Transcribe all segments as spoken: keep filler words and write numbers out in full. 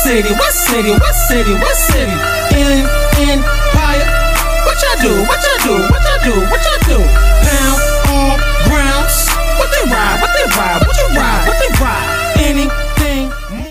city? What city? What city? What city? In, Empire. What y'all do? What y'all do? What y'all do? What y'all do? Pound on grounds. What they ride? What they ride? What you ride? What they ride? Anything.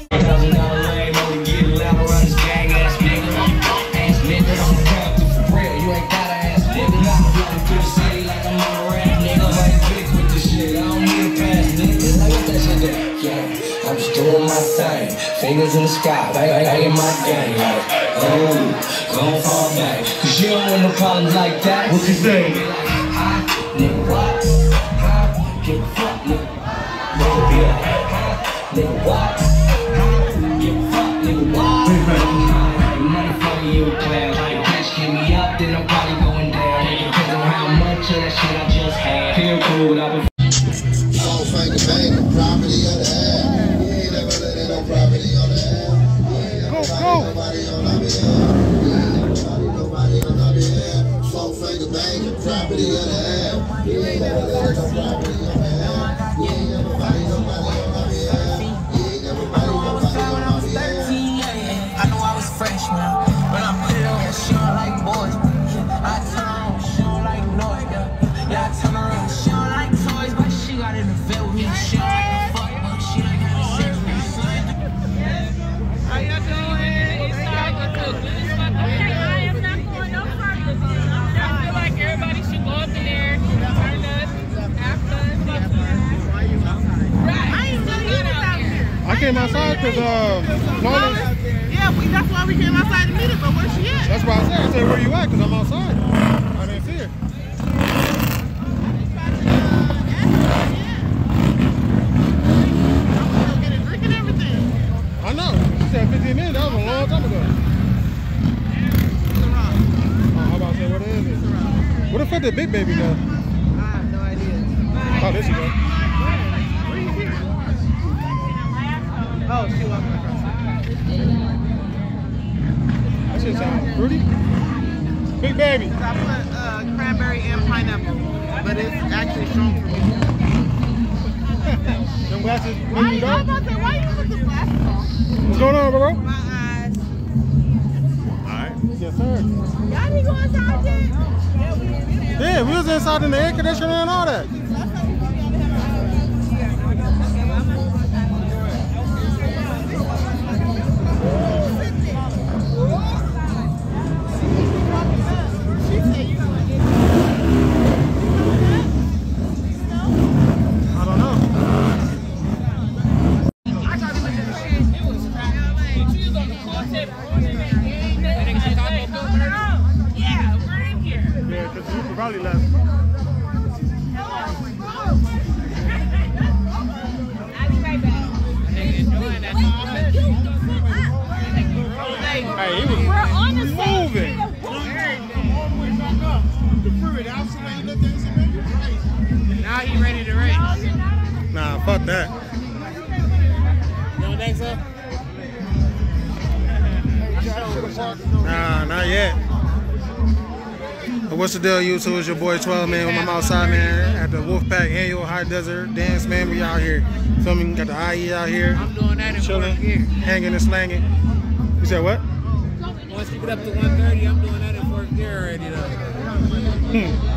I'm just doing my thing, fingers in the sky, I, I, I get my gang, like, oh, gon' fall back, cause you don't want no problems like that. What you say? Like, hi, nigga, what? Hi, give a fuck, nigga. Nigga be like, hi, nigga, what? Hi, give a fuck, nigga, what? Ain't nothing funny, you a clown. Like, bitch, hit me up, then I'm probably going down. It depends on how much of that shit I just had. Feel cool, but I've been Four finger bang, property of the air. You ain't never letting no property on the air. You ain't never nobody on the air. You ain't never nobody on the air. Four finger bang, property of the air. You ain't never letting no property on the air. You ain't never nobody nobody on the air. You ain't never nobody nobody on the air. I know I was fresh when I when I put it on, she don't like boys. I turn around, she don't like noise. Yeah, I turn around, she don't like toys, but she got in the vet with me. She don't like the fuck, but she like having sex with me. How y'all doing? It's time to cook. I am not going no further. I feel like everybody should go up in there, turn us, have fun. Right. I ain't really get out here. I came outside because uh, Lola. Yeah, we, that's why we came outside to meet her, but where's she at? That's why I said, I said, where you at? Because I'm outside. I didn't see her. I know. She said fifteen minutes. That was a long time ago. Oh, how about I say, what is it? What the fuck did Big Baby go? I have no idea. Oh, there she go. Where you here? Oh, she walking across. That shit sounds fruity. Big Baby. I put uh, cranberry and pineapple, but it's actually strong for me. Them glasses, Why when you you go? about to, why you put the glasses on? What's going on, bro? My eyes. Alright. Yes, sir. Y'all need to go inside yet? Yeah, we did. Yeah, we was inside in the air conditioner and all that. Probably left. I'll be right back. Hey, he was We're on the moving. Now he ready to race. Nah, fuck that. You don't think so? Nah, not yet. But what's the deal, YouTube? It's your boy twelve, man. I'm outside, man, at the Wolfpack Annual High Desert Dance, man. We out here. Feel me? Got the I E out here. I'm doing that in chilling, fourth gear. hanging and slanging. You said what? Once you get up to one thirty, I'm doing that in fourth gear already, though. Hmm.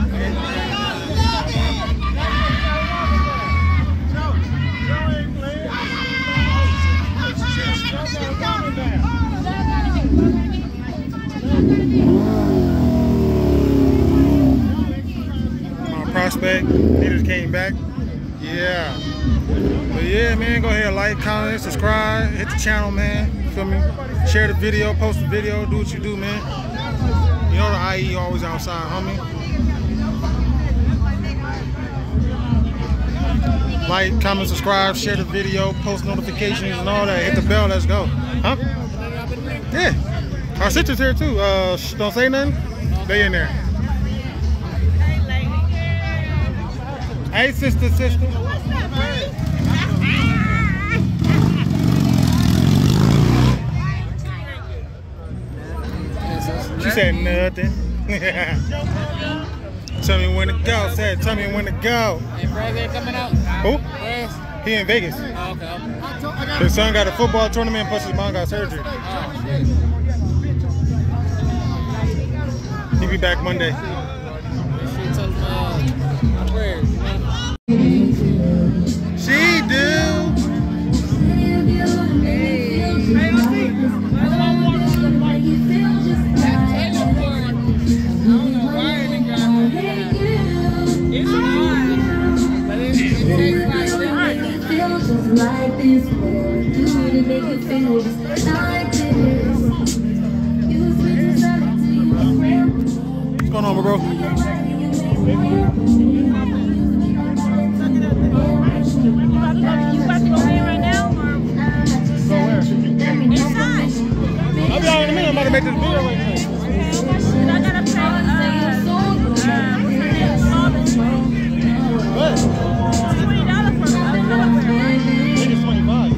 Prospect, he just came back. Yeah. But yeah, man, go ahead, like, comment, subscribe, hit the channel, man. Feel me? Share the video, post the video, do what you do, man. You know the I E always outside, homie. Like, comment, subscribe, share the video, post notifications and all that. Hit the bell, let's go. Huh? Yeah. Our sister's here too. Uh, sh don't say nothing. They in there. Hey, sister, sister. What's up, buddy? She said nothing. Tell me when to go. Said, tell me when to go. Hey, Brad, coming out. Who? Yes. He in Vegas. Oh, okay, okay. His son got a football tournament, plus his mom got surgery. Oh. He be back Monday. She told me, uh, my prayers, you know? She do. Like this, do to make you feel just like this. You switch yourself to your friend. What's going on, bro? You about to go in right now? Or? Go where? Inside. I'll be out in a minute. I'm about to make this video right now. I gotta pay, uh, uh, what's her name? What? twenty dollars for the underwear. I think it's twenty-five.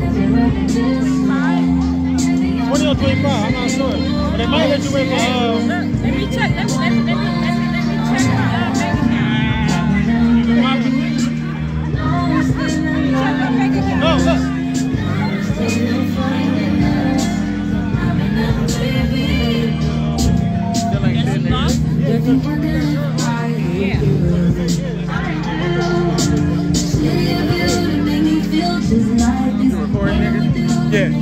twenty or twenty-five, I'm not sure. But they might let you wait for, uh... Let me check, let me, let me, let me, let me, let me check my, uh, bank account. Check my bank account. No, look. Yeah.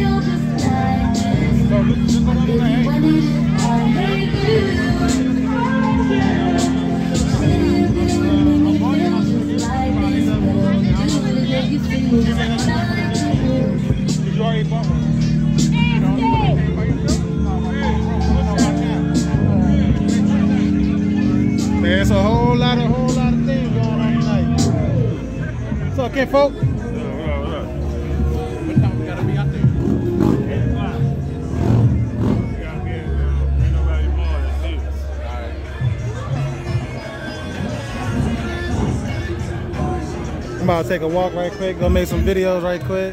Did you already bought one? There's a whole lot, a whole lot of things going on tonight. What's up, Ken folk? I'm about to take a walk right quick, go make some videos right quick.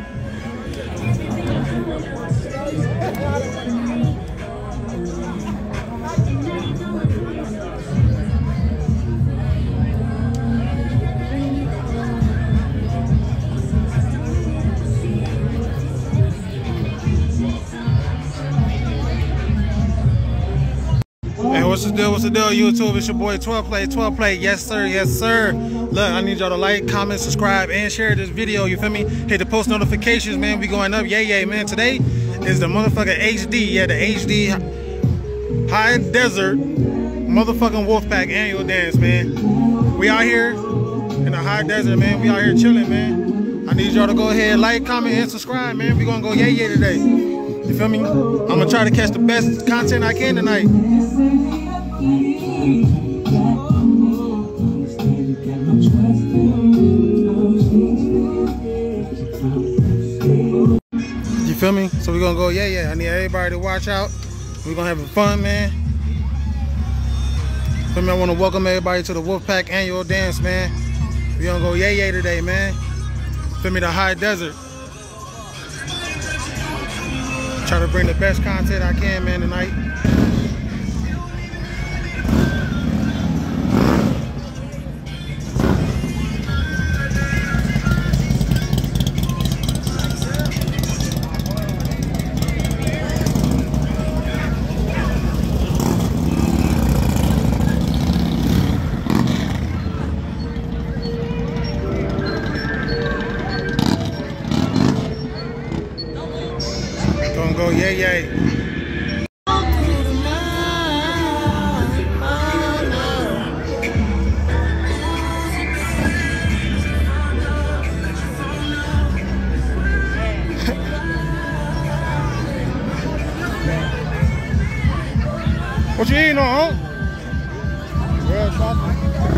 Hey, what's the deal? What's the deal, YouTube? It's your boy twelve Play, twelve Play. Yes, sir. Yes, sir. Look, I need y'all to like, comment, subscribe, and share this video. You feel me? Hit the post notifications, man. We going up. Yay, yay, man. Today is the motherfucking H D. Yeah, the H D High Desert motherfucking Wolfpack annual dance, man. We out here in the high desert, man. We out here chilling, man. I need y'all to go ahead, like, comment, and subscribe, man. We gonna go yay, yay today. You feel me? I'm gonna try to catch the best content I can tonight. You feel me? So we're gonna go, yeah, yeah. I need everybody to watch out. We're gonna have fun, man. Feel me? I wanna welcome everybody to the Wolfpack annual dance, man. We're gonna go yay, yay today, man. Feel me? The high desert. Try to bring the best content I can, man, tonight. Gonna go yay yay. What you eating on, huh? Red chocolate.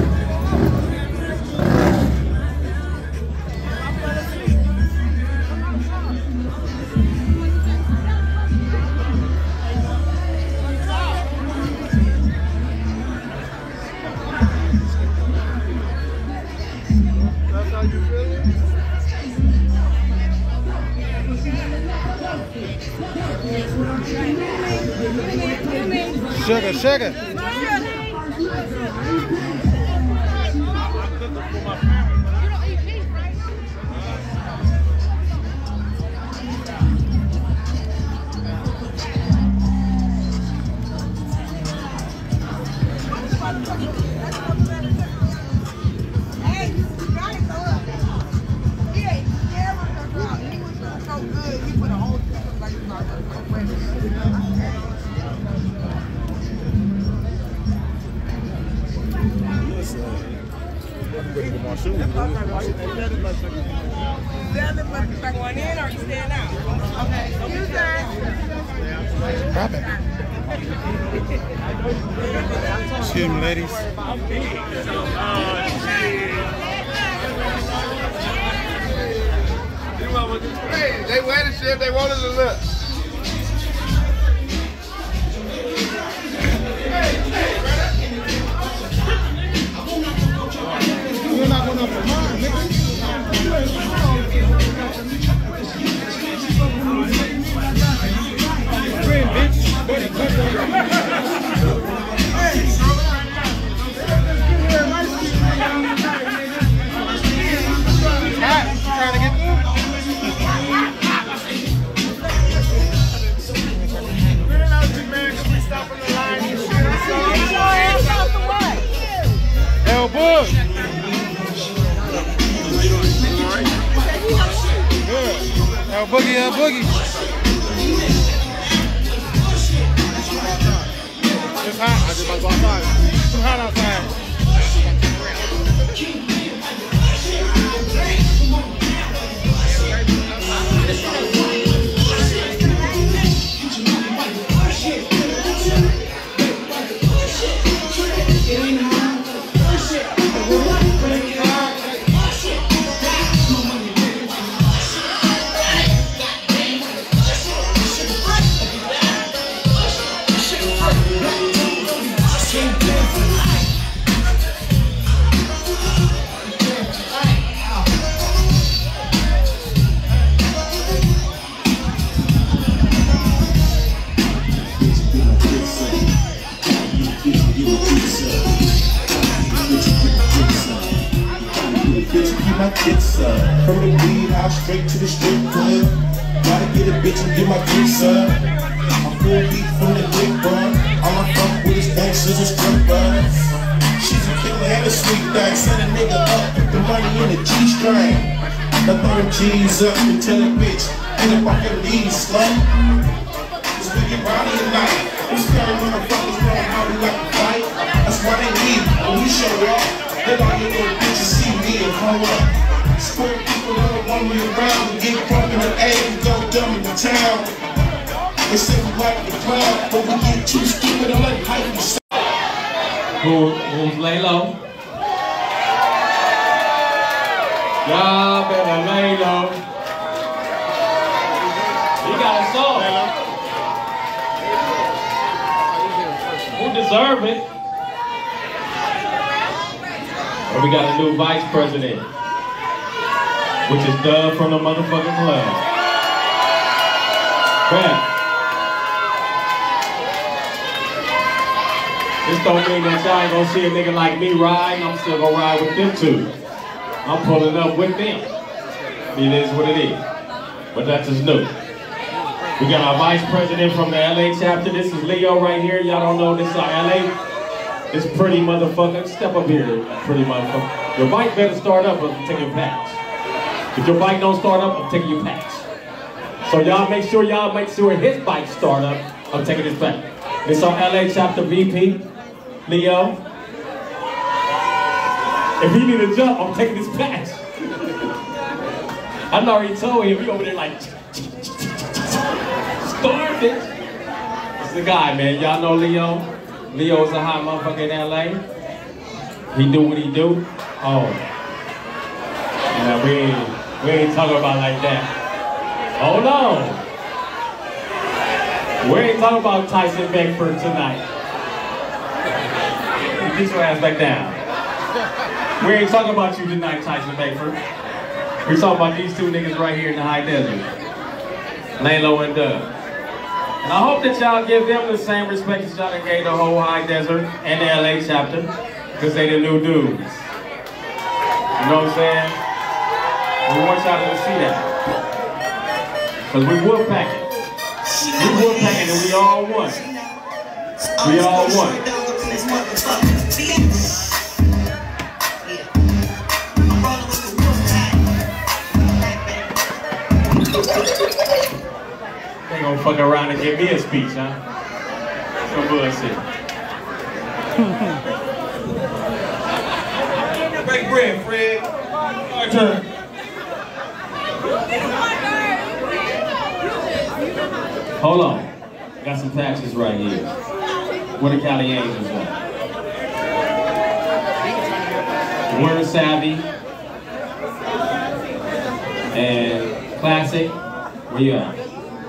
That's how you feel it? Sugar, sugar. Going in or you staying out? Okay. Drop it. Excuse me, ladies. Hey, they waited shit. They wanted to look. You're not going up for mine, nigga. Friend, bitch. Buddy, trying to get through? El Boog. Yeah. El Boogie, El Boogie. It's hot. I just about to go outside. It's too hot outside. My kicks up from the weed house straight to the strip club. Gotta get a bitch and get my kicks up. I'm full beat from the dick run. All I fuck with is gangsters and strippers. She's a killer and a sweet thing. Set a nigga up, put the money in the G-string. I throw them G's up and tell a bitch, ain't up off your knees, slut. Cause we get rowdy at night. These scary motherfuckers know how we like to fight. That's why they leave when we show up. Then all you little bitches see me and hold up. Square people don't want me around. We get drunk in the A and go dumb in the town. They say we like the club, but we get too stupid and let hype you say. Who, who's lay low? Y'all better lay low. He got a song. Who deserve it? And we got a new vice president, which is Doug from the motherfucking club. Bam. This don't mean that y'all ain't gonna see a nigga like me riding. I'm still gonna ride with them too. I'm pulling up with them. It is what it is. But that's just new. We got our vice president from the L A chapter. This is Leo right here. Y'all don't know this is our L A. This pretty motherfucker. Step up here, pretty motherfucker. Your bike better start up or I'm taking your packs. If your bike don't start up, I'm taking your packs. So y'all make sure y'all make sure his bike start up. I'm taking his back. This our L A chapter V P, Leo. If he need a jump, I'm taking his packs. I already told him, we over there like, start it. It's the guy, man. Y'all know Leo. Leo's a hot motherfucker in L A. He do what he do. Oh. Yeah, we ain't, we ain't talking about like that. Hold on. We ain't talking about Tyson Beckford tonight. Get your ass back down. We ain't talking about you tonight, Tyson Beckford. We're talking about these two niggas right here in the high desert. Laylo and Doug. And I hope that y'all give them the same respect as y'all gave the whole high desert and the L A chapter, because they the new dudes. You know what I'm saying? We want y'all to see that. Because we wood packing. We wood packing and we all one. We all one. They gonna fuck around and give me a speech, huh? Some bullshit. Break bread, Fred. Our turn. Hold on. Got some patches right here. Where the Cali Angels at? Word Savvy and Classic. Where you at?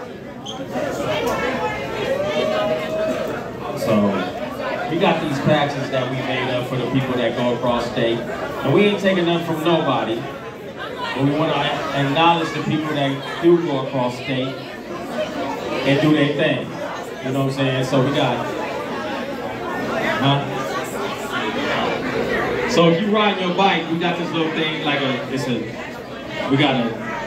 So we got these patches that we made up for the people that go across state, and we ain't taking none from nobody. But we want to acknowledge the people that do go across state and do their thing. You know what I'm saying? So we got, huh? So if you ride your bike, we got this little thing like a, it's a, we got a